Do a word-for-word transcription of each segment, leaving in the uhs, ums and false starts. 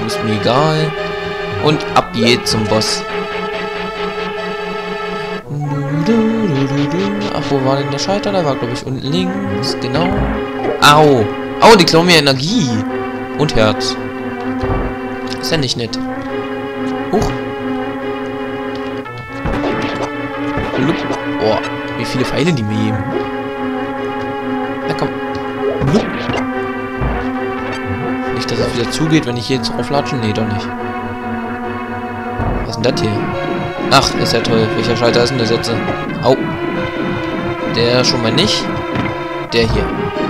du bist mir egal. Und ab geht zum Boss. Ach, wo war denn der Schalter? Der war, glaube ich, unten links. Genau. Au. Au, die klauen mir Energie. Und Herz. Ist ja nicht nett. Huch. Blub. Boah, wie viele Pfeile die mir geben. Na komm. Blub. Nicht, dass es wieder zugeht, wenn ich hier jetzt drauflatschen. Nee, doch nicht. Was ist denn das hier? Ach, ist ja toll. Welcher Schalter ist denn das jetzt? Au. Der schon mal nicht. Der hier.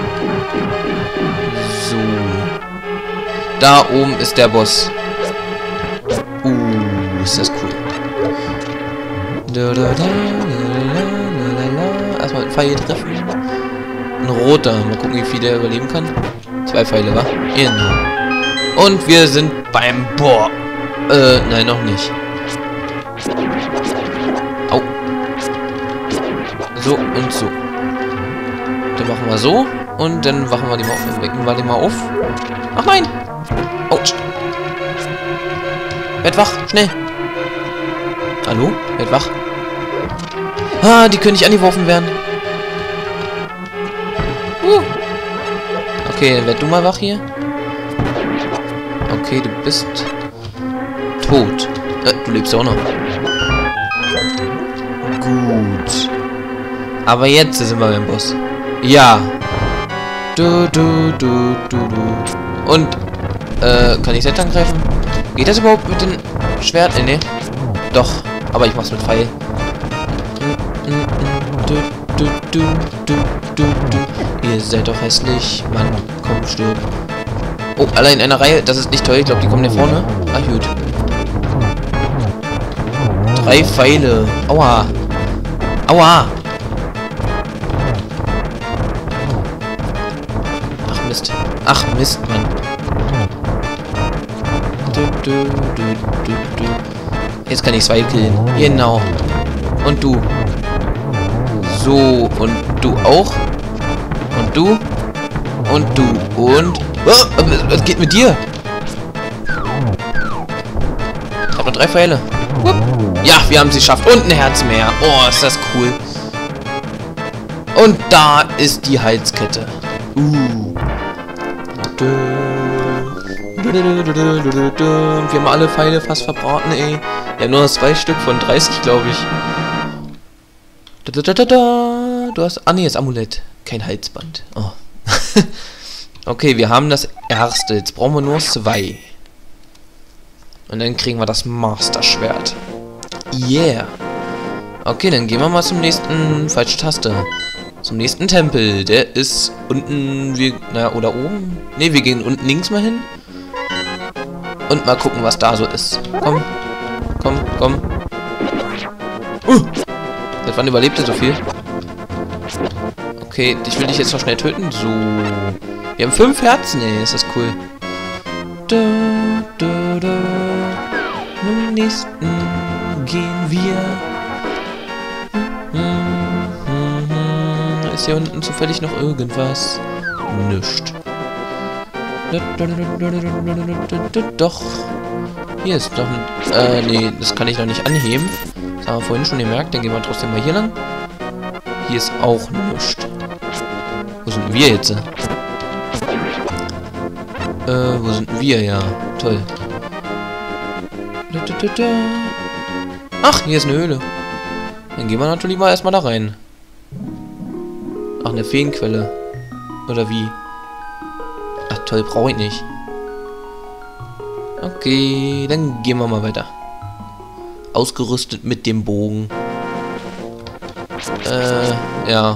So. Da oben ist der Boss. Uh, ist das cool. Erstmal einen Pfeil treffen. Ein roter. Mal gucken, wie viel der überleben kann. Zwei Pfeile, wa? Genau. Und wir sind beim Boah. Äh, nein, noch nicht. Au. So und so. Dann machen wir so. Und dann wachen wir die mal auf. Wecken wir die mal auf. Ach nein! Autsch. Werd wach, schnell. Hallo? Werd wach. Ah, die können nicht angeworfen werden. Uh. Okay, dann werd du mal wach hier. Okay, du bist tot. Äh, du lebst auch noch. Gut. Aber jetzt sind wir beim Boss. Ja. Du, du, du, du, du. Und, äh, kann ich selbst angreifen? Geht das überhaupt mit dem Schwert? Nee, nee. Doch, aber ich mach's mit Pfeil. Du, du, du, du, du, du. Ihr seid doch hässlich. Mann, komm, stirb. Oh, alle in einer Reihe. Das ist nicht toll. Ich glaube, die kommen hier vorne. Ah, gut. Drei Pfeile. Aua. Aua. Ach, Mist. Ach, Mist, Mann. Du, du, du, du, du. Jetzt kann ich zwei killen. Genau. Und du. So. Und du auch. Und du. Und du. Und... Oh, was geht mit dir? Ich habe noch drei Pfeile. Ja, wir haben sie geschafft. Und ein Herz mehr. Oh, ist das cool. Und da ist die Halskette. Uh. Wir haben alle Pfeile fast verbraten, ey. Wir haben nur noch zwei Stück von dreißig, glaube ich. Du hast... Ah, nee, das Amulett. Kein Halsband. Oh. Okay, wir haben das erste. Jetzt brauchen wir nur zwei. Und dann kriegen wir das Master-Schwert. Yeah. Okay, dann gehen wir mal zum nächsten... Falsche Taste. Zum nächsten Tempel. Der ist unten... Wir, na, oder oben? Ne, wir gehen unten links mal hin. Und mal gucken, was da so ist. Komm. Komm, komm. Uh. Seit wann überlebt er so viel? Okay, ich will dich jetzt noch schnell töten. So. Wir haben fünf Herzen, ey. Ist das cool. Du, du, du. Zum nächsten gehen wir. Hm, hm, hm. Ist hier unten zufällig noch irgendwas? Nischt. Doch. Hier ist doch ein... Äh, nee, das kann ich noch nicht anheben. Das haben wir vorhin schon gemerkt. Dann gehen wir trotzdem mal hier lang. Hier ist auch nichts. Wo sind wir jetzt? Äh, wo sind wir? Ja, toll. Ach, hier ist eine Höhle. Dann gehen wir natürlich mal erstmal da rein. Ach, eine Feenquelle. Oder wie? Ach, toll, brauche ich nicht. Okay, dann gehen wir mal weiter. Ausgerüstet mit dem Bogen. Äh, ja.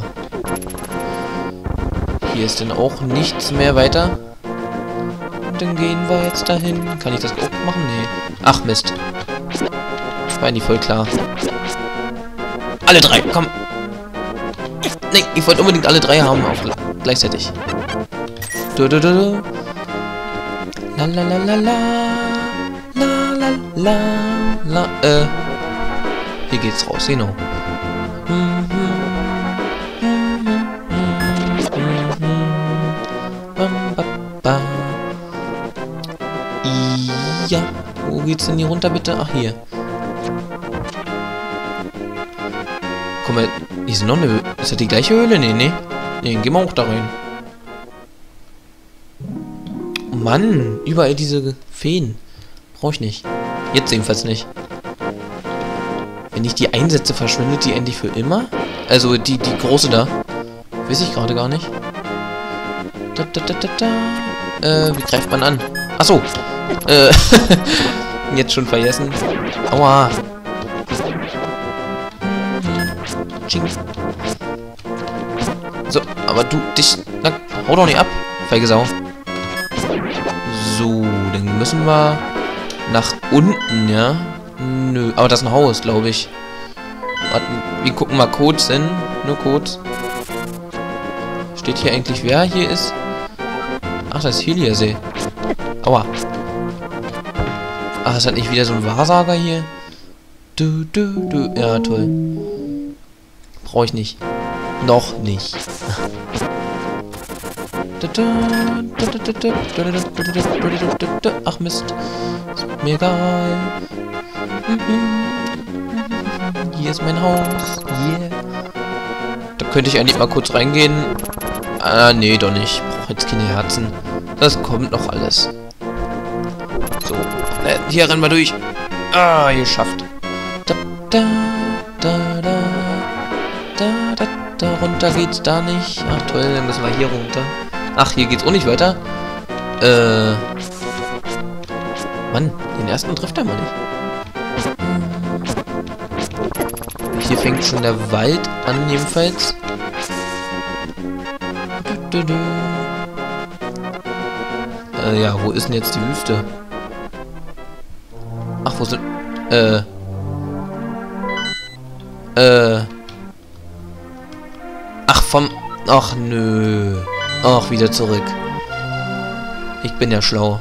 Hier ist dann auch nichts mehr weiter. Und dann gehen wir jetzt dahin. Kann ich das auch machen? Nee. Ach, Mist. War nicht voll klar. Alle drei, komm. Nee, ich wollte unbedingt alle drei haben, auch gleichzeitig. Du, du, du, du. La la la la la. La la la la. Äh. Hier geht's raus, genau. Ja. Wo geht's denn hier runter, bitte? Ach, hier. Guck mal, hier ist noch eine Höhle. Ist das die gleiche Höhle? Nee, nee. Nee, dann gehen wir auch da rein. Oh Mann, überall diese Feen. Brauche ich nicht. Jetzt jedenfalls nicht. Wenn ich die einsetze, verschwindet die endlich für immer? Also die, die große da. Weiß ich gerade gar nicht. Da, da, da, da, da. Äh, wie greift man an? Achso. Äh, jetzt schon vergessen. Aua. Ching. So, aber du, dich, na, hau doch nicht ab, feige Sau. So, dann müssen wir nach unten, ja? Nö, aber das ist ein Haus, glaube ich. Warten, wir gucken mal Codes hin. Nur Codes. Steht hier eigentlich, wer hier ist? Ach, das ist Heliasee. Aua. Ach, ist das nicht wieder so ein Wahrsager hier? Du, du, du. Ja, toll. Brauche ich nicht. Noch nicht. Ach Mist. Ist mir egal. Hier ist mein Haus. Yeah. Da könnte ich eigentlich mal kurz reingehen. Ah, nee, doch nicht. Ich brauche jetzt keine Herzen. Das kommt noch alles. So. Hier rennen wir durch. Ah, geschafft. Da, da, da, da. Da, da, da, runter geht's da nicht. Ach toll, dann müssen wir hier runter. Ach, hier geht's auch nicht weiter. Äh. Mann, den ersten trifft er mal nicht. Hier fängt schon der Wald an, jedenfalls. Du, du, du. Äh, ja, wo ist denn jetzt die Wüste? Ach, wo sind... Äh... Äh... Ach, vom... Ach, nö. Ach, wieder zurück. Ich bin ja schlau.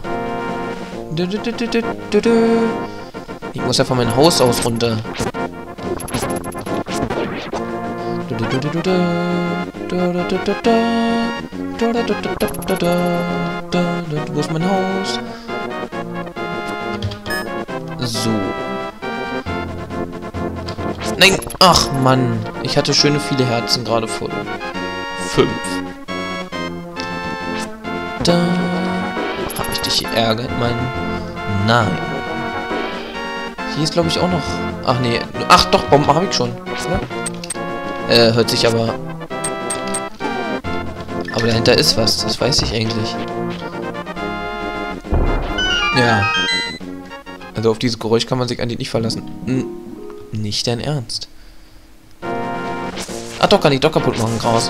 Ich muss ja von meinem Haus aus runter. Wo ist mein Haus? So. Nein! Ach, Mann. Ich hatte schöne viele Herzen gerade voll. Fünf. Da. Hab ich dich geärgert, Mann? Nein. Hier ist, glaube ich, auch noch... Ach, nee. Ach, doch, Bomben habe ich schon. Oder? Äh, hört sich aber... Aber dahinter ist was. Das weiß ich eigentlich. Ja. Also auf dieses Geräusch kann man sich eigentlich nicht verlassen. N nicht dein Ernst. Ah, doch, kann ich doch kaputt machen, Gras.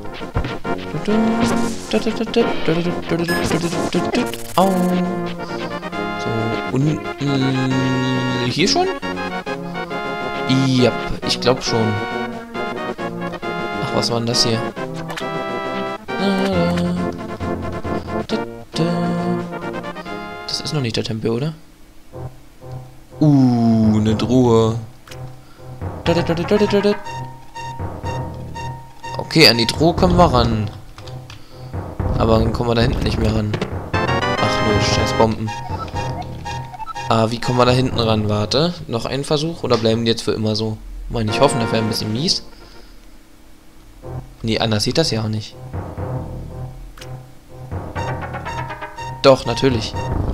Au. So, und... Äh, hier schon? Ja, ich glaube schon. Ach, was war denn das hier? Das ist noch nicht der Tempel, oder? Uh, eine Truhe. Okay, an die Truhe kommen wir ran. Aber dann kommen wir da hinten nicht mehr ran. Ach nö, scheiß Bomben. Ah, wie kommen wir da hinten ran? Warte, noch ein Versuch? Oder bleiben die jetzt für immer so? Meine ich hoffen, das wäre ein bisschen mies. Nee, anders sieht das ja auch nicht. Doch, natürlich.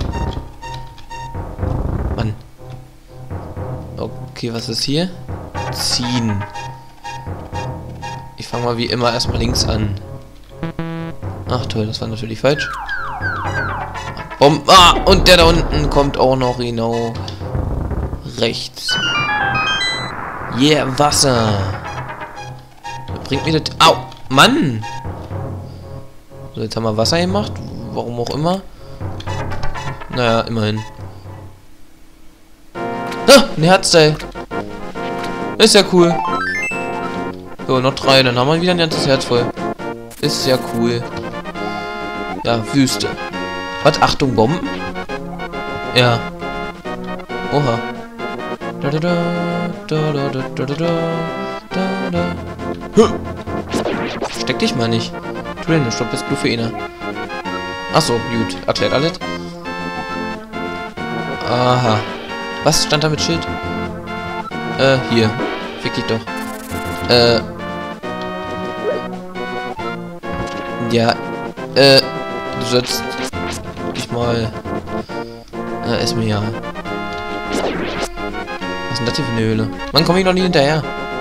Mann. Okay, was ist hier? Ziehen. Ich fange mal wie immer erstmal links an. Ach toll, das war natürlich falsch. Bom ah, und der da unten kommt auch noch genau rechts. Yeah, Wasser. Bringt mir das... Au, Mann! So, jetzt haben wir Wasser gemacht. Warum auch immer. Naja, immerhin. Ah, ein Herzteil. Ist ja cool. So, noch drei. Dann haben wir wieder ein ganzes Herz voll. Ist ja cool. Ja, Wüste. Was? Achtung, Bomben? Ja. Oha. Da da da da da da da da da. Steck dich mal nicht. Tu denn nicht, bist du für ihn. Achso, gut. Erklärt alles. Aha. Was stand da mit Schild? Äh, hier. Fick dich doch. Äh. Ja. Äh. Du sollst dich mal. Äh, ist mir ja. Was ist denn das hier für eine Höhle? Mann, komm ich noch nie hinterher.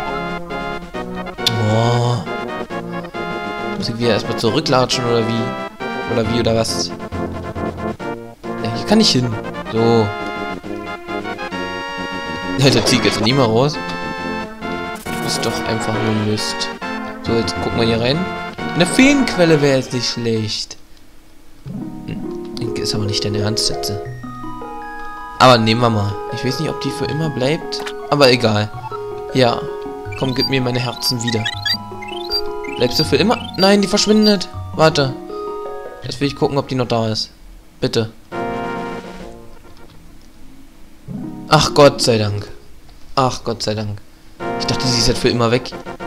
Oh. Muss ich wieder erstmal zurücklatschen oder wie? Oder wie oder was? Ja, hier kann ich hin. So. Ja, der zieht jetzt nicht mehr raus. Du bist doch einfach nur Mist. So, jetzt gucken wir hier rein. Eine Feenquelle wäre jetzt nicht schlecht. Hm, ist aber nicht dein Ernst jetzt. Aber nehmen wir mal. Ich weiß nicht, ob die für immer bleibt. Aber egal. Ja. Komm, gib mir meine Herzen wieder. Bleibst du für immer? Nein, die verschwindet. Warte. Jetzt will ich gucken, ob die noch da ist. Bitte. Ach Gott sei Dank. Ach Gott sei Dank. Ich dachte, sie ist jetzt für immer weg.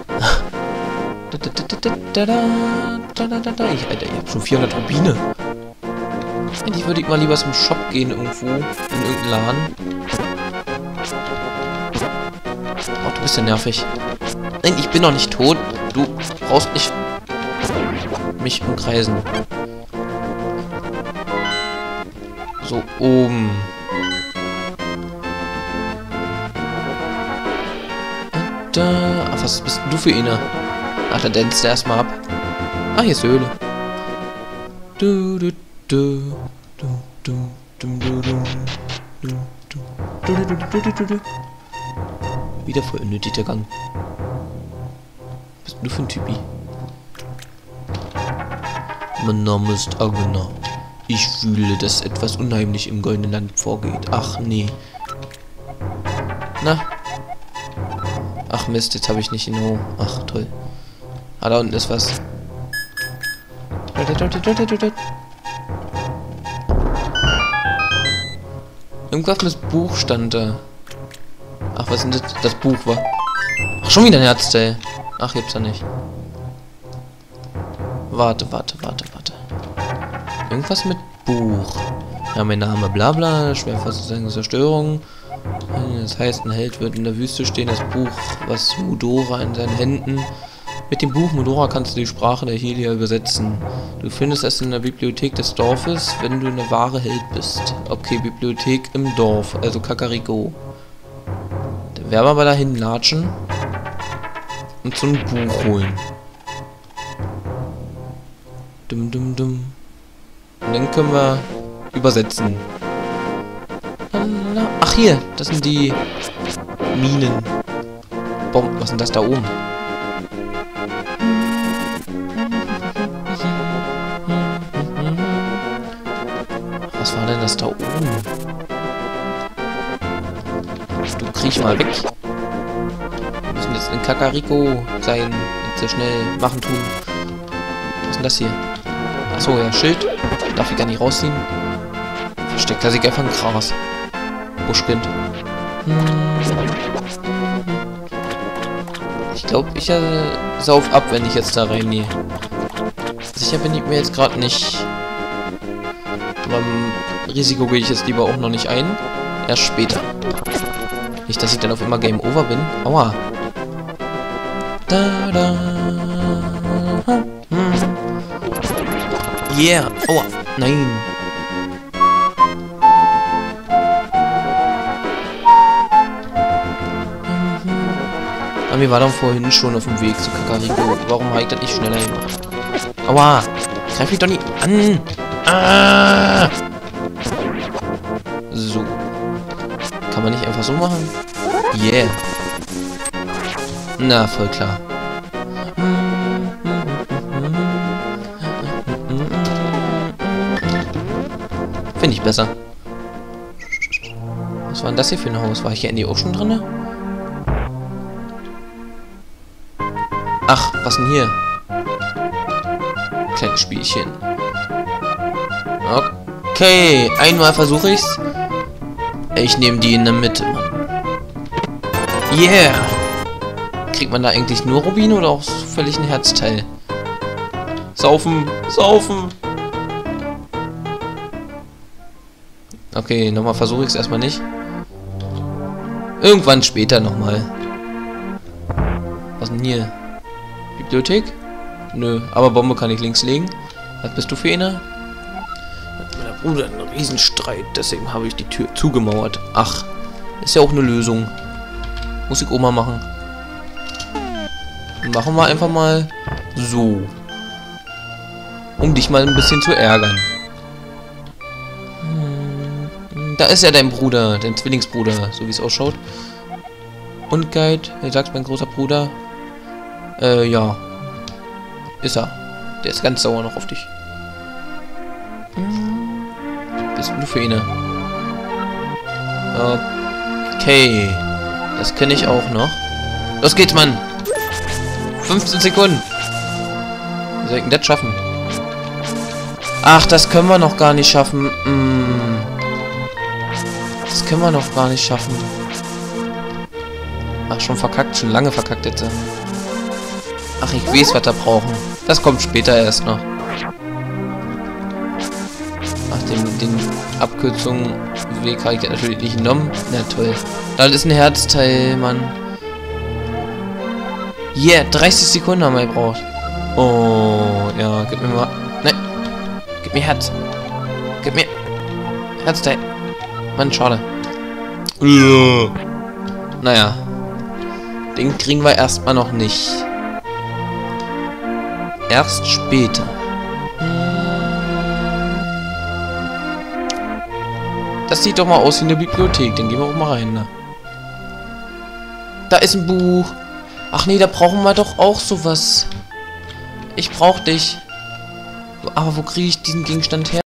Ich, Alter, ich hab schon vierhundert Rubine. Eigentlich würde ich mal lieber zum Shop gehen irgendwo. In irgendeinen Laden. Oh, du bist ja nervig. Nein, ich bin noch nicht tot. Du brauchst nicht mich umkreisen. So, oben. Da. Ach, was bist denn du für eine? Ach, da dänzt er erstmal ab. Ah, hier ist die Höhle. Du, du, du, du, du, du, du, du, du, du, du, du, du, du, du. Wieder voll unnötig der Gang. Was bist du für ein Typi? Mein Name ist Agna. Ich fühle, dass etwas unheimlich im goldenen Land vorgeht. Ach, nee. Na? Ach Mist, jetzt habe ich nicht genau. Ach, toll. Ah, da unten ist was. Irgendwas mit Buch stand da. Ach, was ist denn das? Das Buch war. Ach, schon wieder ein Herzteil. Ach, gibt's ja nicht. Warte, warte, warte, warte. Irgendwas mit Buch. Ja, mein Name, bla bla. Schwerfasst Zerstörung. Das heißt, ein Held wird in der Wüste stehen. Das Buch, was Mudora in seinen Händen. Mit dem Buch Mudora kannst du die Sprache der Helia übersetzen. Du findest es in der Bibliothek des Dorfes, wenn du eine wahre Held bist. Okay, Bibliothek im Dorf, also Kakariko. Dann werden wir aber dahin latschen und so ein Buch holen. Dum dum dum. Und dann können wir übersetzen. Ach hier, das sind die Minen. Bomben, was ist denn das da oben? Was war denn das da oben? Du kriech mal weg. Wir müssen jetzt in Kakariko sein. Jetzt so schnell machen tun. Was ist denn das hier? Achso, ja, Schild. Darf ich gar nicht rausziehen. Versteckt er sich einfach ein Gras. Buschkind. Ich glaube, ich äh, sauf ab, wenn ich jetzt da reingehe. Sicher bin ich mir jetzt gerade nicht. Beim Risiko gehe ich jetzt lieber auch noch nicht ein. Erst später. Nicht, dass ich dann auf immer Game Over bin. Aua. Da, da. Hm. Yeah. Aua. Nein. Aber wir waren doch vorhin schon auf dem Weg zu Kakariko. Warum habe ich das nicht schneller gemacht? Aua! Greif mich doch nicht an! Ah! So. Kann man nicht einfach so machen? Yeah. Na, voll klar. Finde ich besser. Was war denn das hier für ein Haus? War ich hier in die Ocean drin? Ach, was denn hier? Kleines Spielchen. Okay, einmal versuche ich's. Ich nehme die in der Mitte, Mann. Yeah! Kriegt man da eigentlich nur Rubine oder auch völlig ein Herzteil? Saufen! Saufen! Okay, nochmal versuche ich es erstmal nicht. Irgendwann später nochmal. Was denn hier? Bibliothek? Nö, aber Bombe kann ich links legen. Was bist du für eine? Mit meiner Bruder ein Riesenstreit, deswegen habe ich die Tür zugemauert. Ach, ist ja auch eine Lösung. Muss ich Oma machen. Machen wir einfach mal so. Um dich mal ein bisschen zu ärgern. Hm, da ist ja dein Bruder, dein Zwillingsbruder, so wie es ausschaut. Und Guide, er sagt mein großer Bruder. Äh, ja. Ist er. Der ist ganz sauer noch auf dich. Hm. Bist du für ihn? Okay. Das kenne ich auch noch. Los geht's, Mann! fünfzehn Sekunden! Wie soll ich denn das schaffen? Ach, das können wir noch gar nicht schaffen. Mm. Das können wir noch gar nicht schaffen. Ach, schon verkackt. Schon lange verkackt jetzt. Ach, ich weiß, was wir brauchen. Das kommt später erst noch. Ach, den, den Abkürzungsweg habe ich ja natürlich nicht genommen. Na toll. Das ist ein Herzteil, Mann. Yeah, dreißig Sekunden haben wir gebraucht. Oh, ja, gib mir mal... Nein. Gib mir Herz. Gib mir... Herzteil. Mann, schade. Uh. Naja. Den kriegen wir erstmal noch nicht. Erst später. Das sieht doch mal aus wie eine Bibliothek. Dann gehen wir auch mal rein, ne? Da ist ein Buch. Ach nee, da brauchen wir doch auch sowas. Ich brauch dich. Aber wo kriege ich diesen Gegenstand her?